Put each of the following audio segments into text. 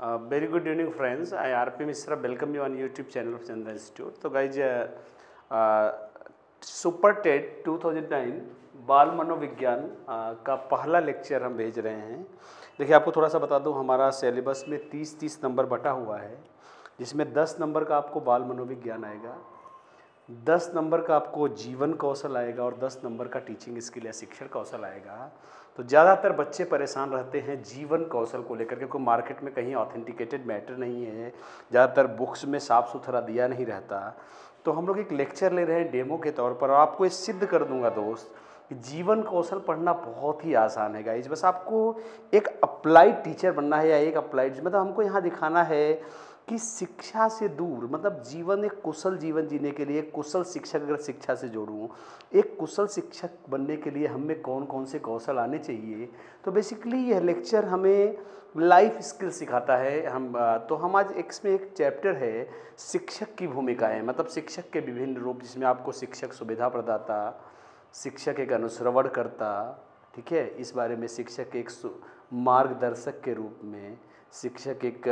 Very good evening, friends. I R.P. Mishra welcome you on YouTube channel of Chandra Institute. तो guys super TET 2009 बाल मनोविज्ञान का पहला lecture हम भेज रहे हैं। देखिए, आपको थोड़ा सा बता दूं, हमारा सिलेबस में 30 नंबर बटा हुआ है, जिसमें 10 नंबर का आपको बाल मनोविज्ञान आएगा, 10 नंबर का आपको जीवन कौशल आएगा और 10 नंबर का टीचिंग स्किल या शिक्षण कौशल आएगा। तो ज़्यादातर बच्चे परेशान रहते हैं जीवन कौशल को लेकर, क्योंकि मार्केट में कहीं ऑथेंटिकेटेड मैटर नहीं है, ज़्यादातर बुक्स में साफ़ सुथरा दिया नहीं रहता। तो हम लोग एक लेक्चर ले रहे हैं डेमो के तौर पर, और आपको ये सिद्ध कर दूंगा दोस्त कि जीवन कौशल पढ़ना बहुत ही आसान है गाइज। बस आपको एक अप्लाइड टीचर बनना है, या एक अप्लाइड मतलब हमको यहाँ दिखाना है कि शिक्षा से दूर, मतलब जीवन, एक कुशल जीवन जीने के लिए कुशल शिक्षक, अगर शिक्षा से जोड़ूँ, एक कुशल शिक्षक बनने के लिए हमें कौन कौन से कौशल आने चाहिए। तो बेसिकली यह लेक्चर हमें लाइफ स्किल सिखाता है। हम आज इसमें एक चैप्टर है शिक्षक की भूमिकाएं, मतलब शिक्षक के विभिन्न रूप, जिसमें आपको शिक्षक सुविधा प्रदाता, शिक्षक एक अनुश्रवणकर्ता, ठीक है, इस बारे में शिक्षक एक मार्गदर्शक के रूप में, शिक्षक एक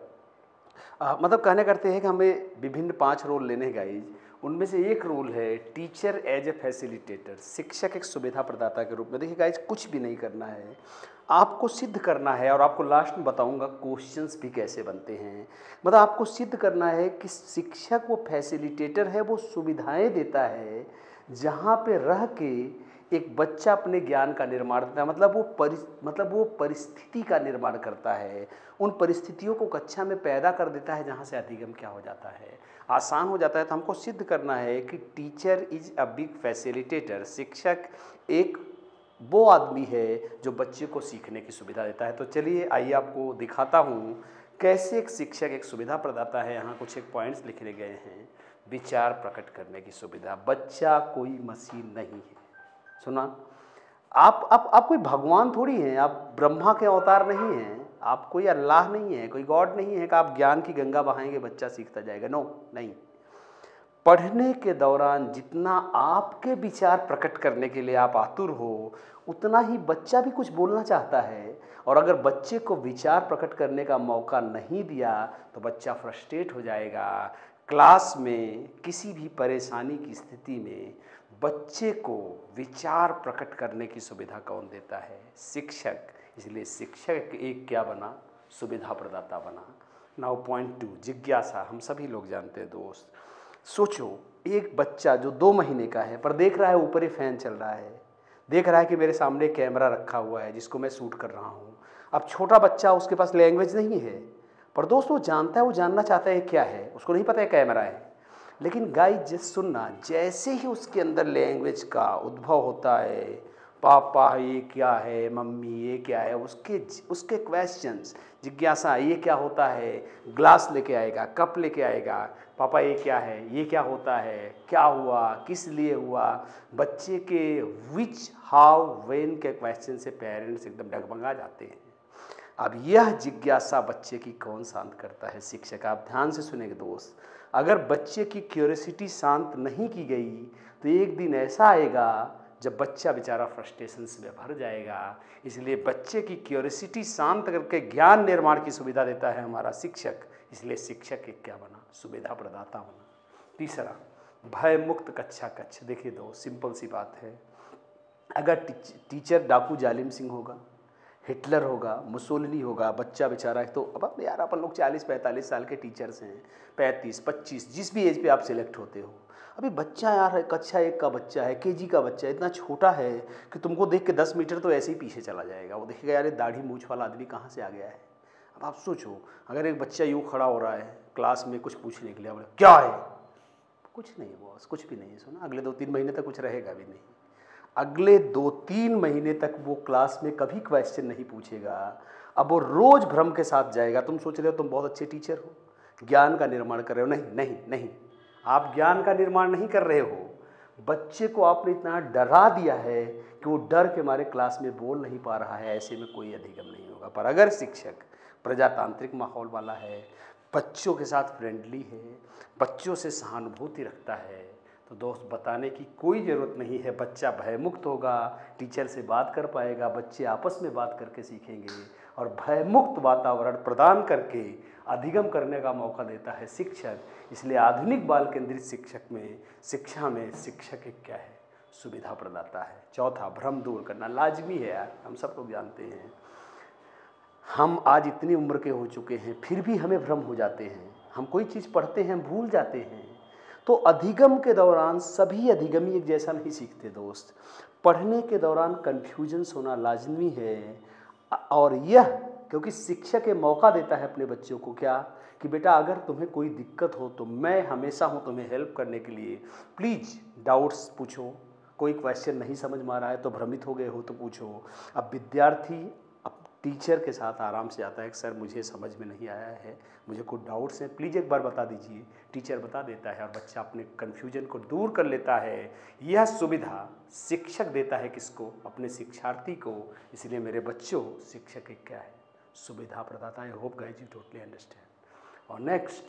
मतलब कहने करते हैं कि हमें विभिन्न 5 रोल लेने हैं गाइज। उनमें से एक रोल है टीचर एज ए फैसिलिटेटर, शिक्षक एक सुविधा प्रदाता के रूप में। देखिए गाइज, कुछ भी नहीं करना है, आपको सिद्ध करना है, और आपको लास्ट में बताऊंगा क्वेश्चंस भी कैसे बनते हैं। मतलब आपको सिद्ध करना है कि शिक्षक वो फैसिलिटेटर है, वो सुविधाएं देता है जहाँ पे रह के एक बच्चा अपने ज्ञान का निर्माण करता है। मतलब वो परिस्थिति का निर्माण करता है, उन परिस्थितियों को कक्षा में पैदा कर देता है जहाँ से अधिगम क्या हो जाता है, आसान हो जाता है। तो हमको सिद्ध करना है कि teacher is a big facilitator, शिक्षक एक वो आदमी है जो बच्चे को सीखने की सुविधा देता है। तो चलिए आइए आपको दिखाता हूँ कैसे एक शिक्षक एक सुविधा प्रदाता है। यहाँ कुछ एक पॉइंट्स लिखे गए हैं। विचार प्रकट करने की सुविधा, बच्चा कोई मशीन नहीं है। सुना, आप कोई भगवान थोड़ी हैं, आप ब्रह्मा के अवतार नहीं हैं, आप कोई अल्लाह नहीं है, कोई गॉड नहीं है कि आप ज्ञान की गंगा बहाएंगे बच्चा सीखता जाएगा। नो, नहीं। पढ़ने के दौरान जितना आपके विचार प्रकट करने के लिए आप आतुर हो, उतना ही बच्चा भी कुछ बोलना चाहता है। और अगर बच्चे को विचार प्रकट करने का मौका नहीं दिया तो बच्चा फ्रस्ट्रेट हो जाएगा। क्लास में किसी भी परेशानी की स्थिति में बच्चे को विचार प्रकट करने की सुविधा कौन देता है? शिक्षक। इसलिए शिक्षक एक क्या बना? सुविधा प्रदाता बना। नाउ पॉइंट 2, जिज्ञासा। हम सभी लोग जानते हैं दोस्त, सोचो एक बच्चा जो 2 महीने का है, पर देख रहा है ऊपर ही फैन चल रहा है, देख रहा है कि मेरे सामने कैमरा रखा हुआ है जिसको मैं शूट कर रहा हूँ। अब छोटा बच्चा, उसके पास लैंग्वेज नहीं है, पर दोस्तों जानता है, वो जानना चाहता है क्या है, उसको नहीं पता है कैमरा है। लेकिन गाइस सुनना, जैसे ही उसके अंदर लैंग्वेज का उद्भव होता है, पापा ये क्या है, मम्मी ये क्या है, उसके क्वेश्चंस, जिज्ञासा, ये क्या होता है, ग्लास लेके आएगा, कप लेके आएगा, पापा ये क्या है, ये क्या होता है, क्या हुआ, किस लिए हुआ। बच्चे के विच, हाउ, व्हेन के क्वेश्चन से पेरेंट्स एकदम डगमगा जाते हैं। अब यह जिज्ञासा बच्चे की कौन शांत करता है? शिक्षक। आप ध्यान से सुनेंगे दोस्त, अगर बच्चे की क्यूरियोसिटी शांत नहीं की गई तो एक दिन ऐसा आएगा जब बच्चा बेचारा फ्रस्ट्रेशंस में भर जाएगा। इसलिए बच्चे की क्यूरियोसिटी शांत करके ज्ञान निर्माण की सुविधा देता है हमारा शिक्षक। इसलिए शिक्षक एक क्या बना? सुविधा प्रदाता बना। तीसरा, भय मुक्त कक्षा कक्ष। देखिए दोस्त, सिंपल सी बात है, अगर टीचर डाकू जालिम सिंह होगा, हिटलर होगा, मुसोलिनी होगा, बच्चा बेचारा, तो अब यार अपन लोग 40-45 साल के टीचर्स हैं, 35-25, जिस भी एज पे आप सिलेक्ट होते हो। अभी बच्चा यार कक्षा 1 का बच्चा है, केजी का बच्चा है, इतना छोटा है कि तुमको देख के 10 मीटर तो ऐसे ही पीछे चला जाएगा। वो देखेगा यार ये दाढ़ी मूंछ वाला आदमी कहाँ से आ गया है। अब आप सोचो, अगर एक बच्चा यूँ खड़ा हो रहा है क्लास में कुछ पूछने के लिए, बोले क्या है, कुछ नहीं बॉस, कुछ भी नहीं है। सुना, अगले 2-3 महीने तक कुछ रहेगा भी नहीं। अगले 2-3 महीने तक वो क्लास में कभी क्वेश्चन नहीं पूछेगा। अब वो रोज भ्रम के साथ जाएगा। तुम सोच रहे हो तुम बहुत अच्छे टीचर हो, ज्ञान का निर्माण कर रहे हो। नहीं नहीं नहीं, आप ज्ञान का निर्माण नहीं कर रहे हो। बच्चे को आपने इतना डरा दिया है कि वो डर के मारे क्लास में बोल नहीं पा रहा है। ऐसे में कोई अधिगम नहीं होगा। पर अगर शिक्षक प्रजातांत्रिक माहौल वाला है, बच्चों के साथ फ्रेंडली है, बच्चों से सहानुभूति रखता है, तो दोस्त बताने की कोई ज़रूरत नहीं है। बच्चा भयमुक्त होगा, टीचर से बात कर पाएगा, बच्चे आपस में बात करके सीखेंगे और भयमुक्त वातावरण प्रदान करके अधिगम करने का मौका देता है शिक्षक। इसलिए आधुनिक बाल केंद्रित शिक्षा में शिक्षक एक क्या है, सुविधा प्रदाता है। चौथा, भ्रम दूर करना लाजमी है यार, हम सब लोग जानते हैं। हम आज इतनी उम्र के हो चुके हैं फिर भी हमें भ्रम हो जाते हैं, हम कोई चीज़ पढ़ते हैं भूल जाते हैं। तो अधिगम के दौरान सभी अधिगमी एक जैसा नहीं सीखते दोस्त। पढ़ने के दौरान कन्फ्यूजन्स होना लाजमी है, और यह क्योंकि शिक्षक ये मौका देता है अपने बच्चों को क्या, कि बेटा अगर तुम्हें कोई दिक्कत हो तो मैं हमेशा हूँ तुम्हें हेल्प करने के लिए, प्लीज़ डाउट्स पूछो। कोई क्वेश्चन नहीं समझ में आ रहा है तो भ्रमित हो गए हो तो पूछो। अब विद्यार्थी अब टीचर के साथ आराम से आता है कि सर मुझे समझ में नहीं आया है, मुझे कुछ डाउट्स हैं, प्लीज़ एक बार बता दीजिए। टीचर बता देता है और बच्चा अपने कन्फ्यूजन को दूर कर लेता है। यह सुविधा शिक्षक देता है किसको, अपने शिक्षार्थी को। इसलिए मेरे बच्चों, शिक्षक एक क्या है, सुविधा प्रदाता है। Hope guys you totally understand. और नेक्स्ट,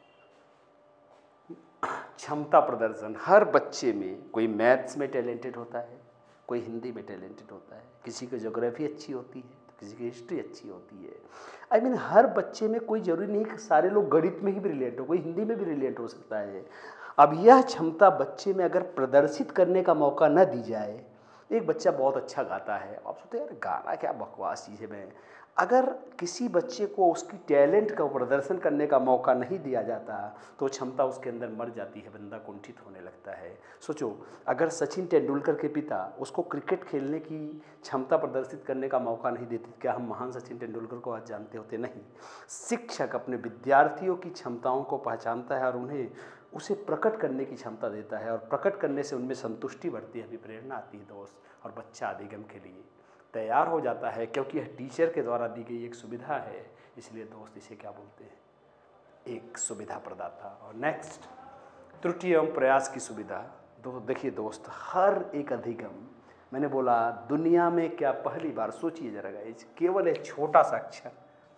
क्षमता प्रदर्शन। हर बच्चे में कोई मैथ्स में टैलेंटेड होता है, कोई हिंदी में टैलेंटेड होता है, किसी की ज्योग्राफी अच्छी होती है तो किसी की हिस्ट्री अच्छी होती है। आई मीन हर बच्चे में कोई जरूरी नहीं कि सारे लोग गणित में ही ब्रिलियंट हो, कोई हिंदी में भी ब्रिलियंट हो सकता है। अब यह क्षमता बच्चे में अगर प्रदर्शित करने का मौका न दी जाए, एक बच्चा बहुत अच्छा गाता है, आप सोचते हैं यार गाना क्या बकवास चीज़ है, मैं अगर किसी बच्चे को उसकी टैलेंट का प्रदर्शन करने का मौका नहीं दिया जाता तो क्षमता उसके अंदर मर जाती है, बंदा कुंठित होने लगता है। सोचो अगर सचिन तेंदुलकर के पिता उसको क्रिकेट खेलने की क्षमता प्रदर्शित करने का मौका नहीं देते, क्या हम महान सचिन तेंदुलकर को आज जानते होते? नहीं। शिक्षक अपने विद्यार्थियों की क्षमताओं को पहचानता है और उन्हें उसे प्रकट करने की क्षमता देता है, और प्रकट करने से उनमें संतुष्टि बढ़ती है, प्रेरणा आती है दोस्त, और बच्चा अधिगम के लिए तैयार हो जाता है, क्योंकि यह टीचर के द्वारा दी गई एक सुविधा है। इसलिए दोस्त इसे क्या बोलते हैं, एक सुविधा प्रदाता। और नेक्स्ट, त्रुटि एवं प्रयास की सुविधा। देखिए दोस्त, हर एक अधिगम, मैंने बोला दुनिया में क्या पहली बार, सोचिए जरा गाइस, केवल एक छोटा सा अक्षर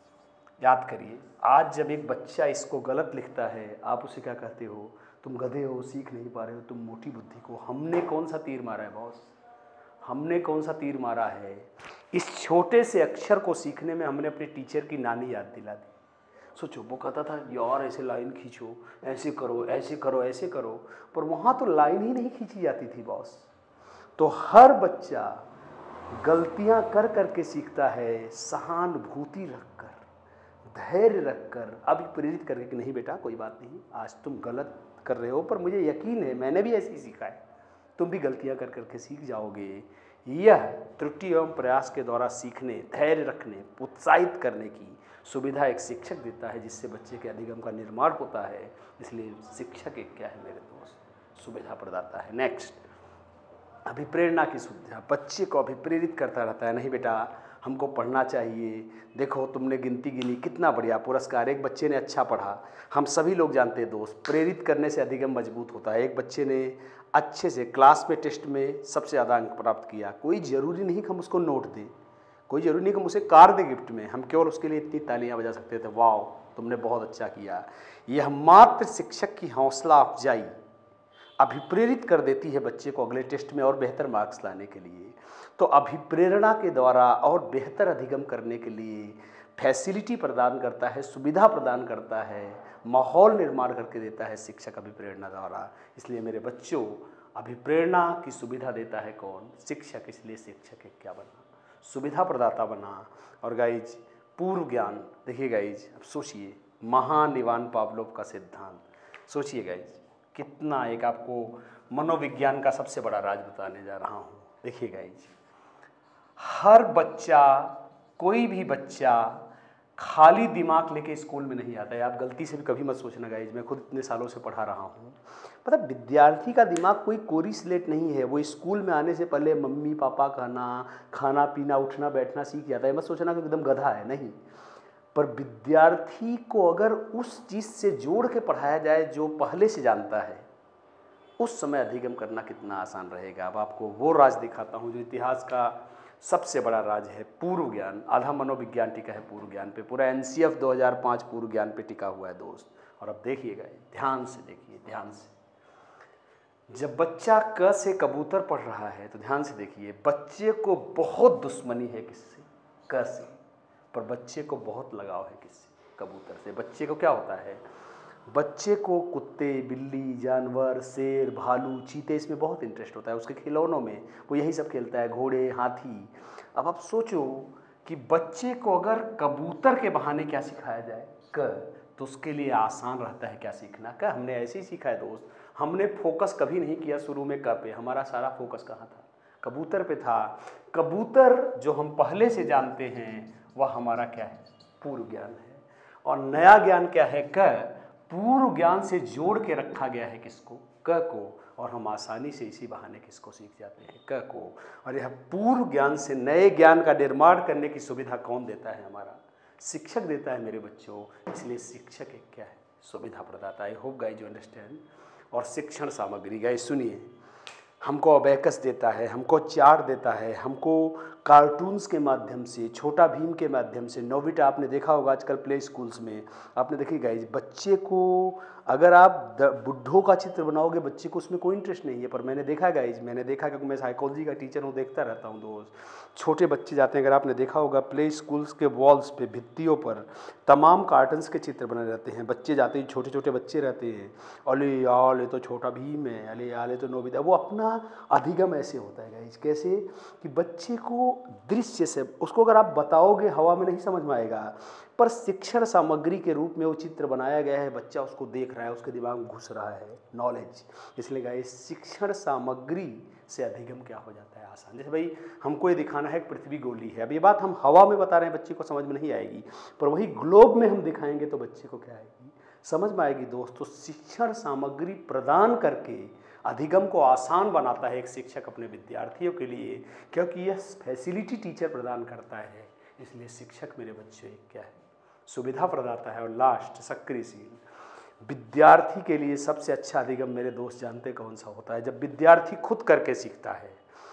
याद करिए। आज जब एक बच्चा इसको गलत लिखता है, आप उसे क्या कहते हो? तुम गधे हो, सीख नहीं पा रहे हो, तुम मोटी बुद्धि को। हमने कौन सा तीर मारा है बॉस? हमने कौन सा तीर मारा है? इस छोटे से अक्षर को सीखने में हमने अपने टीचर की नानी याद दिला दी। सोचो, वो कहता था यार ऐसे लाइन खींचो, ऐसे करो, ऐसे करो, ऐसे करो, पर वहाँ तो लाइन ही नहीं खींची जाती थी बॉस। तो हर बच्चा गलतियाँ कर करके सीखता है, सहानुभूति रखकर, धैर्य रखकर, अभी प्रेरित करके कि नहीं बेटा कोई बात नहीं, आज तुम गलत कर रहे हो पर मुझे यकीन है मैंने भी ऐसे ही सीखा है, तुम भी गलतियां कर करके सीख जाओगे। यह त्रुटि एवं प्रयास के द्वारा सीखने, धैर्य रखने, उत्साहित करने की सुविधा एक शिक्षक देता है, जिससे बच्चे के अधिगम का निर्माण होता है। इसलिए शिक्षक एक क्या है मेरे दोस्त, सुविधा प्रदाता है। नेक्स्ट, अभिप्रेरणा की सुविधा। बच्चे को अभिप्रेरित करता रहता है, नहीं बेटा हमको पढ़ना चाहिए, देखो तुमने गिनती गिनी, कितना बढ़िया पुरस्कार, एक बच्चे ने अच्छा पढ़ा। हम सभी लोग जानते हैं दोस्त, प्रेरित करने से अधिगम मजबूत होता है। एक बच्चे ने अच्छे से क्लास में टेस्ट में सबसे ज़्यादा अंक प्राप्त किया, कोई ज़रूरी नहीं कि हम उसको नोट दें, कोई ज़रूरी नहीं कि हम उसे कार दें गिफ्ट में, हम केवल उसके लिए इतनी तालियां बजा सकते थे, वाह तुमने बहुत अच्छा किया। यह मात्र शिक्षक की हौसला अफजाई अभिप्रेरित कर देती है बच्चे को अगले टेस्ट में और बेहतर मार्क्स लाने के लिए। तो अभिप्रेरणा के द्वारा और बेहतर अधिगम करने के लिए फैसिलिटी प्रदान करता है, सुविधा प्रदान करता है, माहौल निर्माण करके देता है शिक्षक अभिप्रेरणा द्वारा। इसलिए मेरे बच्चों, अभिप्रेरणा की सुविधा देता है कौन? शिक्षक। इसलिए शिक्षक एक क्या बना? सुविधा प्रदाता बना। और गाइज पूर्व ज्ञान, देखिए गाइज अब सोचिए, महान इवान पावलोव का सिद्धांत, सोचिए गाइज कितना, एक आपको मनोविज्ञान का सबसे बड़ा राज बताने जा रहा हूँ। देखिए गाइज, हर बच्चा, कोई भी बच्चा खाली दिमाग लेके स्कूल में नहीं आता है। आप गलती से भी कभी मत सोचना गाइज, मैं खुद इतने सालों से पढ़ा रहा हूँ, मतलब विद्यार्थी का दिमाग कोई कोरी स्लेट नहीं है। वो स्कूल में आने से पहले मम्मी पापा कहना, खाना पीना, उठना बैठना सीख जाता है। मत सोचना कि एकदम गधा है, नहीं। पर विद्यार्थी को अगर उस चीज़ से जोड़ के पढ़ाया जाए जो पहले से जानता है, उस समय अधिगम करना कितना आसान रहेगा। अब आपको वो राज दिखाता हूँ जो इतिहास का सबसे बड़ा राज है, पूर्व ज्ञान। आधा मनोविज्ञान टिका है पूर्व ज्ञान पे, पूरा NCF 2005 पूर्व ज्ञान पे टिका हुआ है दोस्त। और अब देखिएगा, ध्यान से देखिए, ध्यान से। जब बच्चा क से कबूतर पढ़ रहा है तो ध्यान से देखिए, बच्चे को बहुत दुश्मनी है किससे? क से। पर बच्चे को बहुत लगाव है किससे? कबूतर से। बच्चे को क्या होता है, बच्चे को कुत्ते, बिल्ली, जानवर, शेर, भालू, चीते, इसमें बहुत इंटरेस्ट होता है। उसके खिलौनों में वो यही सब खेलता है, घोड़े, हाथी। अब आप सोचो कि बच्चे को अगर कबूतर के बहाने क्या सिखाया जाए, क, तो उसके लिए आसान रहता है क्या सीखना। क हमने ऐसे ही सीखा है दोस्त, हमने फोकस कभी नहीं किया शुरू में क पे, हमारा सारा फोकस कहाँ था, कबूतर पे था। कबूतर जो हम पहले से जानते हैं वह हमारा क्या है, पूर्व ज्ञान है। और नया ज्ञान क्या है, क, पूर्व ज्ञान से जोड़ के रखा गया है किसको, क को, और हम आसानी से इसी बहाने किसको सीख जाते हैं, क को। और यह पूर्व ज्ञान से नए ज्ञान का निर्माण करने की सुविधा कौन देता है, हमारा शिक्षक देता है मेरे बच्चों। इसलिए शिक्षक एक क्या है, सुविधा प्रदाता। I hope guys you understand. और शिक्षण सामग्री, गाइस सुनिए, हमको अबेकस देता है, हमको चार्ट देता है, हमको कार्टून्स के माध्यम से, छोटा भीम के माध्यम से, नोबिता आपने देखा होगा आजकल प्ले स्कूल्स में, आपने देखी गाइज, बच्चे को अगर आप बुड्ढों का चित्र बनाओगे, बच्चे को उसमें कोई इंटरेस्ट नहीं है। पर मैंने देखा गाइज, मैंने देखा क्योंकि मैं साइकोलॉजी का टीचर हूँ, देखता रहता हूँ दोस्त, छोटे बच्चे जाते हैं, अगर आपने देखा होगा प्ले स्कूल्स के वॉल्स पे, भित्तियों पर तमाम कार्टून्स के चित्र बने रहते हैं। बच्चे जाते हैं, छोटे छोटे बच्चे रहते हैं, अले यार ये तो छोटा भीम है, अले यार ये तो नोबिता। वो अपना अधिगम ऐसे होता है गाइज, कैसे कि बच्चे को दृश्य से, उसको अगर आप बताओगे हवा में नहीं समझ में आएगा, पर शिक्षण सामग्री के रूप में वो चित्र बनाया गया है, बच्चा उसको देख रहा है, उसके दिमाग में घुस रहा है नॉलेज। इसलिए गाइज शिक्षण सामग्री से अधिगम क्या हो जाता है, आसान। जैसे भाई हमको ये दिखाना है कि पृथ्वी गोली है, अब ये बात हम हवा में बता रहे हैं, बच्चे को समझ में नहीं आएगी, पर वही ग्लोब में हम दिखाएंगे तो बच्चे को क्या आएगी, समझ में आएगी दोस्तों। शिक्षण सामग्री प्रदान करके अधिगम को आसान बनाता है एक शिक्षक अपने विद्यार्थियों के लिए, क्योंकि यह फैसिलिटी टीचर प्रदान करता है। इसलिए शिक्षक मेरे बच्चे क्या है, सुविधा प्रदाता है। और लास्ट, सक्रियशील। विद्यार्थी के लिए सबसे अच्छा अधिगम मेरे दोस्त जानते कौन सा होता है, जब विद्यार्थी खुद करके सीखता है।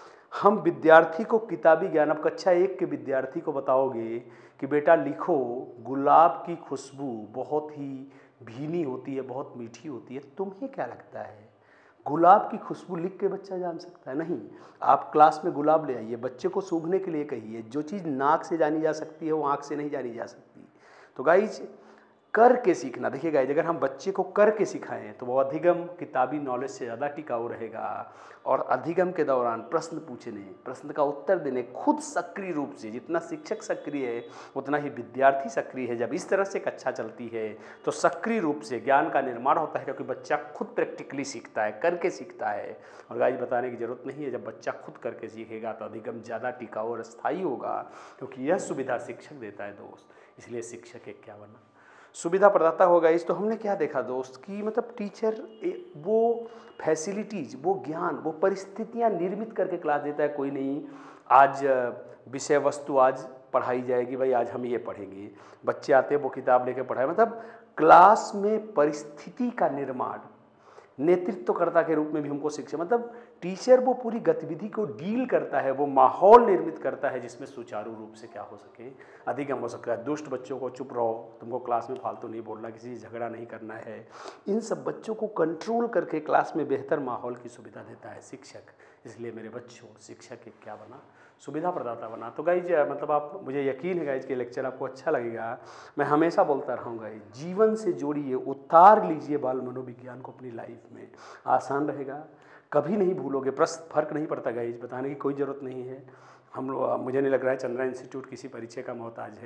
हम विद्यार्थी को किताबी ज्ञान, अब कक्षा 1 के विद्यार्थी को बताओगे कि बेटा लिखो, गुलाब की खुशबू बहुत ही भीनी होती है, बहुत मीठी होती है, तुम्हें क्या लगता है गुलाब की खुशबू लिख के बच्चा जान सकता है? नहीं। आप क्लास में गुलाब ले आइए, बच्चे को सूंघने के लिए कहिए, जो चीज़ नाक से जानी जा सकती है वो आँख से नहीं जानी जा सकती। तो गाइज करके सीखना, देखिए गाइज, अगर हम बच्चे को करके सिखाएं तो वो अधिगम किताबी नॉलेज से ज़्यादा टिकाऊ रहेगा। और अधिगम के दौरान प्रश्न पूछने, प्रश्न का उत्तर देने, खुद सक्रिय रूप से, जितना शिक्षक सक्रिय है उतना ही विद्यार्थी सक्रिय है। जब इस तरह से कक्षा चलती है तो सक्रिय रूप से ज्ञान का निर्माण होता है, क्योंकि बच्चा खुद प्रैक्टिकली सीखता है, करके सीखता है। और गाइज बताने की ज़रूरत नहीं है, जब बच्चा खुद करके सीखेगा तो अधिगम ज़्यादा टिकाऊ और स्थायी होगा, क्योंकि यह सुविधा शिक्षक देता है दोस्त। इसलिए शिक्षक एक क्या बना, सुविधा प्रदाता होगा। इस तो हमने क्या देखा दोस्त कि मतलब टीचर वो फैसिलिटीज़, वो ज्ञान, वो परिस्थितियाँ निर्मित करके क्लास देता है। कोई नहीं आज विषय वस्तु आज पढ़ाई जाएगी, भाई आज हम ये पढ़ेंगे, बच्चे आते हैं वो किताब लेके पढ़ाए, मतलब क्लास में परिस्थिति का निर्माण, नेतृत्वकर्ता के रूप में भी हमको शिक्षा, मतलब टीचर वो पूरी गतिविधि को डील करता है, वो माहौल निर्मित करता है जिसमें सुचारू रूप से क्या हो सके, अधिगम हो सकता है। दुष्ट बच्चों को चुप रहो, तुमको क्लास में फालतू नहीं बोलना, किसी से झगड़ा नहीं करना है, इन सब बच्चों को कंट्रोल करके क्लास में बेहतर माहौल की सुविधा देता है शिक्षक। इसलिए मेरे बच्चों, शिक्षक एक क्या बना, सुविधा प्रदाता बना। तो गाइज मतलब आप, मुझे यकीन है गाइज के लेक्चर आपको अच्छा लगेगा। मैं हमेशा बोलता रहूँगा, जीवन से जोड़िए, उतार लीजिए बाल मनोविज्ञान को अपनी लाइफ में, आसान रहेगा, कभी नहीं भूलोगे। प्रश्न फर्क नहीं पड़ता गाइज, बताने की कोई ज़रूरत नहीं है। हम लोग, मुझे नहीं लग रहा है चंद्रा इंस्टीट्यूट किसी परीक्षा का मोहताज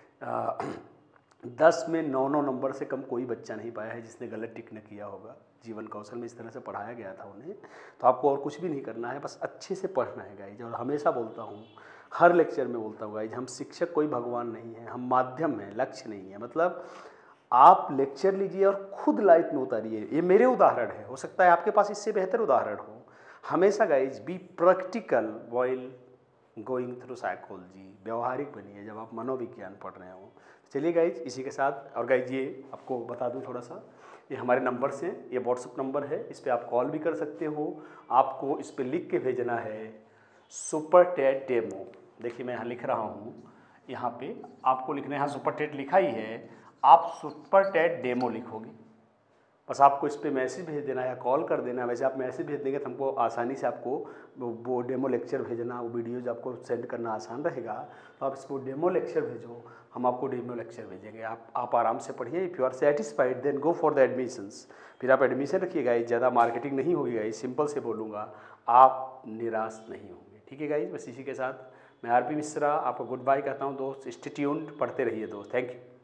है। 10 में 9 नंबर से कम कोई बच्चा नहीं पाया है जिसने गलत टिक न किया होगा। जीवन कौशल में इस तरह से पढ़ाया गया था उन्हें। तो आपको और कुछ भी नहीं करना है, बस अच्छे से पढ़ना है गाइज। और हमेशा बोलता हूँ, हर लेक्चर में बोलता हूँ गाइज, हम शिक्षक कोई भगवान नहीं है, हम माध्यम हैं, लक्ष्य नहीं है। मतलब आप लेक्चर लीजिए और खुद लाइफ में उतारिए। ये मेरे उदाहरण है, हो सकता है आपके पास इससे बेहतर उदाहरण हो। हमेशा guys be practical while going through psychology, व्यवहारिक बनिए जब आप मनोविज्ञान पढ़ रहे हो। चलिए गाइज इसी के साथ, और गाइज ये आपको बता दूं थोड़ा सा, ये हमारे नंबर से, ये व्हाट्सअप नंबर है, इस पर आप कॉल भी कर सकते हो। आपको इस पर लिख के भेजना है सुपर टेट डेमो। देखिए मैं यहाँ लिख रहा हूँ, यहाँ पे आपको लिखना है, यहाँ सुपर टेट लिखा ही है, आप सुपर टेट डेमो लिखोगे, बस आपको इस पर मैसेज भेज देना है या कॉल कर देना है। वैसे आप मैसेज भेज देंगे तो हमको आसानी से आपको वो डेमो लेक्चर भेजना, वो वीडियोज आपको सेंड करना आसान रहेगा। तो आप इसको डेमो लेक्चर भेजो, हम आपको डेमो लेक्चर भेजेंगे। आप आराम से पढ़िए। If you are satisfied then go for the admissions. फिर आप एडमिशन रखिएगा, ज़्यादा मार्केटिंग नहीं होगी गाइस, सिंपल से बोलूँगा, आप निराश नहीं होंगे। ठीक है गाइस, बस इसी के साथ मैं आरपी मिश्रा आपको गुड बाय कहता हूँ दोस्त। स्टे ट्यून्ड, पढ़ते रहिए दोस्त। Thank you.